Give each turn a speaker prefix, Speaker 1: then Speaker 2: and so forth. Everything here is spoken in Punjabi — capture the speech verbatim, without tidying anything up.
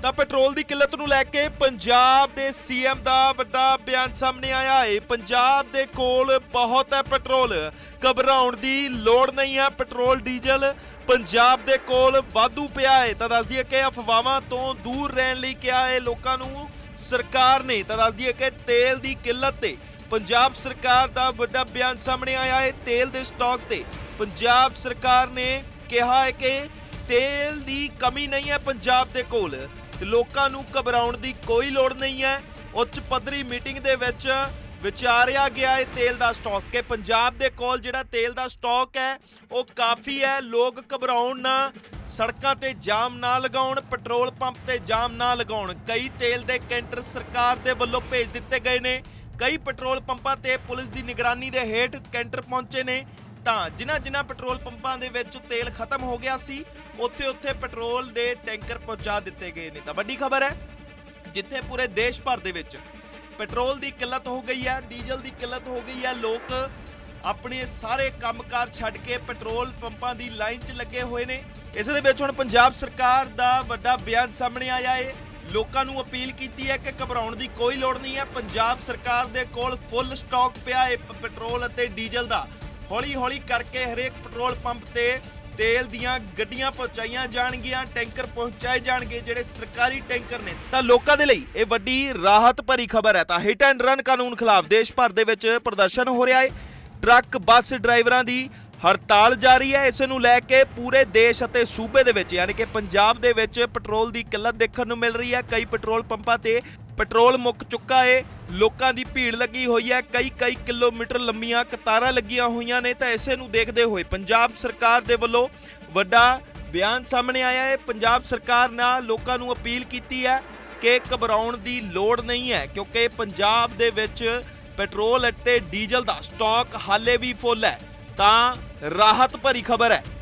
Speaker 1: ਤਾਂ ਪੈਟਰੋਲ ਦੀ ਕਿੱਲਤ ਨੂੰ ਲੈ ਕੇ ਪੰਜਾਬ ਦੇ ਸੀਐਮ ਦਾ ਵੱਡਾ ਬਿਆਨ ਸਾਹਮਣੇ ਆਇਆ ਹੈ। ਪੰਜਾਬ ਦੇ ਕੋਲ ਬਹੁਤ ਹੈ ਪੈਟਰੋਲ, ਘਬਰਾਉਣ ਦੀ ਲੋੜ ਨਹੀਂ ਹੈ। ਪੈਟਰੋਲ ਡੀਜ਼ਲ ਪੰਜਾਬ ਦੇ ਕੋਲ ਵਾਧੂ ਪਿਆ ਹੈ। ਤਾਂ ਦੱਸ ਦਈਏ ਕਿ ਅਫਵਾਹਾਂ ਤੋਂ ਦੂਰ ਰਹਿਣ ਲਈ ਕਿਹਾ ਹੈ ਲੋਕਾਂ ਨੂੰ ਸਰਕਾਰ ਨੇ। ਤਾਂ ਦੱਸ ਦਈਏ ਕਿ ਤੇਲ ਦੀ ਕਿੱਲਤ ਤੇ ਪੰਜਾਬ ਸਰਕਾਰ ਦਾ ਵੱਡਾ ਬਿਆਨ ਸਾਹਮਣੇ ਆਇਆ ਹੈ। ਤੇਲ ਦੇ ਸਟਾਕ ਤੇ ਪੰਜਾਬ ਸਰਕਾਰ ਨੇ ਕਿਹਾ ਹੈ ਕਿ ਤੇਲ ਦੀ ਕਮੀ ਨਹੀਂ ਹੈ ਪੰਜਾਬ ਦੇ ਕੋਲ, ਤੇ ਲੋਕਾਂ ਨੂੰ ਘਬਰਾਉਣ ਦੀ ਕੋਈ ਲੋੜ ਨਹੀਂ ਹੈ। ਉੱਚ ਪੱਧਰੀ ਮੀਟਿੰਗ ਦੇ ਵਿੱਚ ਵਿਚਾਰਿਆ ਗਿਆ ਹੈ ਤੇਲ ਦਾ ਸਟਾਕ ਕਿ ਪੰਜਾਬ ਦੇ ਕੋਲ ਜਿਹੜਾ ਤੇਲ ਦਾ ਸਟਾਕ ਹੈ ਉਹ ਕਾਫੀ ਹੈ। ਲੋਕ ਘਬਰਾਉਣ ਨਾ, ਸੜਕਾਂ ਤੇ ਜਾਮ ਨਾ ਲਗਾਉਣ, ਪੈਟਰੋਲ ਪੰਪ ਤੇ ਜਾਮ ਨਾ ਲਗਾਉਣ। ਕਈ ਤੇਲ ਦੇ ਕੈਂਟਰ ਸਰਕਾਰ ਦੇ ਵੱਲੋਂ ਭੇਜ ਦਿੱਤੇ ਗਏ ਨੇ। ਕਈ ਪੈਟਰੋਲ ਪੰਪਾਂ ਤੇ ਪੁਲਿਸ ਦੀ ਨਿਗਰਾਨੀ ਦੇ ਹੇਠ ਕੈਂਟਰ ਪਹੁੰਚੇ ਨੇ। ਤਾਂ ਜਿਨ੍ਹਾਂ ਜਿਨ੍ਹਾਂ ਪੈਟਰੋਲ ਪੰਪਾਂ ਦੇ ਵਿੱਚ ਤੇਲ ਖਤਮ ਹੋ ਗਿਆ ਸੀ ਉੱਥੇ ਉੱਥੇ ਪੈਟਰੋਲ ਦੇ ਟੈਂਕਰ ਪਹੁੰਚਾ ਦਿੱਤੇ ਗਏ ਨੇ। ਤਾਂ ਵੱਡੀ ਖਬਰ ਹੈ, ਜਿੱਥੇ ਪੂਰੇ ਦੇਸ਼ ਭਰ ਦੇ ਵਿੱਚ ਪੈਟਰੋਲ ਦੀ ਕਿੱਲਤ ਹੋ ਗਈ ਹੈ, ਡੀਜ਼ਲ ਦੀ ਕਿੱਲਤ ਹੋ ਗਈ ਹੈ, ਲੋਕ ਆਪਣੇ ਸਾਰੇ ਕੰਮਕਾਰ ਛੱਡ ਕੇ ਪੈਟਰੋਲ ਪੰਪਾਂ ਦੀ ਲਾਈਨ 'ਚ ਲੱਗੇ ਹੋਏ ਨੇ। ਇਸ ਦੇ ਵਿੱਚ ਹੁਣ ਪੰਜਾਬ ਸਰਕਾਰ ਦਾ ਵੱਡਾ ਬਿਆਨ ਸਾਹਮਣੇ ਆਇਆ ਹੈ। ਲੋਕਾਂ ਨੂੰ ਅਪੀਲ ਕੀਤੀ ਹੈ ਕਿ ਘਬਰਾਉਣ ਦੀ ਕੋਈ ਲੋੜ ਨਹੀਂ ਹੈ। ਪੰਜਾਬ ਸਰਕਾਰ ਦੇ ਕੋਲ ਫੁੱਲ ਸਟਾਕ ਪਿਆ ਹੈ ਪੈਟਰੋਲ ਅਤੇ ਡੀਜ਼ਲ ਦਾ। ਹੌਲੀ ਹੌਲੀ ਕਰਕੇ ਹਰੇਕ ਪੈਟਰੋਲ ਪੰਪ ਤੇ ਤੇਲ ਦੀਆਂ ਗੱਡੀਆਂ ਪਹੁੰਚਾਈਆਂ ਜਾਣਗੀਆਂ, ਟੈਂਕਰ ਪਹੁੰਚਾਏ ਜਾਣਗੇ ਜਿਹੜੇ ਸਰਕਾਰੀ ਟੈਂਕਰ ਨੇ। ਤਾਂ ਲੋਕਾਂ ਦੇ ਲਈ ਇਹ ਵੱਡੀ ਰਾਹਤ ਭਰੀ ਖਬਰ ਹੈ। ਤਾਂ ਹਿੱਟ ਐਂਡ ਰਨ ਕਾਨੂੰਨ ਖਿਲਾਫ ਦੇਸ਼ ਭਰ ਦੇ ਵਿੱਚ ਪ੍ਰਦਰਸ਼ਨ ਹੋ ਰਿਹਾ ਹੈ। ਟਰੱਕ ਬੱਸ ਡਰਾਈਵਰਾਂ ਦੀ ਹੜਤਾਲ ਜਾਰੀ ਹੈ। ਇਸ ਨੂੰ ਲੈ ਕੇ ਪੂਰੇ ਦੇਸ਼ ਅਤੇ ਸੂਬੇ ਦੇ ਵਿੱਚ ਯਾਨੀ ਕਿ ਪੰਜਾਬ ਦੇ ਵਿੱਚ ਪੈਟਰੋਲ ਦੀ ਕਿੱਲਤ ਦੇਖਣ ਨੂੰ ਮਿਲ ਰਹੀ ਹੈ। ਕਈ ਪੈਟਰੋਲ ਪੰਪਾਂ ਤੇ ਪੈਟਰੋਲ ਮੁੱਕ ਚੁੱਕਾ ਹੈ, ਲੋਕਾਂ ਦੀ ਭੀੜ ਲੱਗੀ ਹੋਈ ਹੈ, ਕਈ ਕਈ ਕਿਲੋਮੀਟਰ ਲੰਮੀਆਂ ਕਤਾਰਾਂ ਲੱਗੀਆਂ ਹੋਈਆਂ ਨੇ। ਤਾਂ ਇਸੇ ਨੂੰ ਦੇਖਦੇ ਹੋਏ ਪੰਜਾਬ ਸਰਕਾਰ ਦੇ ਵੱਲੋਂ ਵੱਡਾ ਬਿਆਨ ਸਾਹਮਣੇ ਆਇਆ ਹੈ। ਪੰਜਾਬ ਸਰਕਾਰ ਨੇ ਲੋਕਾਂ ਨੂੰ ਅਪੀਲ ਕੀਤੀ ਹੈ ਕਿ ਘਬਰਾਉਣ ਦੀ ਲੋੜ ਨਹੀਂ ਹੈ, ਕਿਉਂਕਿ ਪੰਜਾਬ ਦੇ ਵਿੱਚ ਪੈਟਰੋਲ ਅਤੇ ਡੀਜ਼ਲ ਦਾ ਸਟਾਕ ਹਾਲੇ ਵੀ ਫੁੱਲ ਹੈ। ਤਾਂ ਰਾਹਤ ਭਰੀ ਖਬਰ ਹੈ।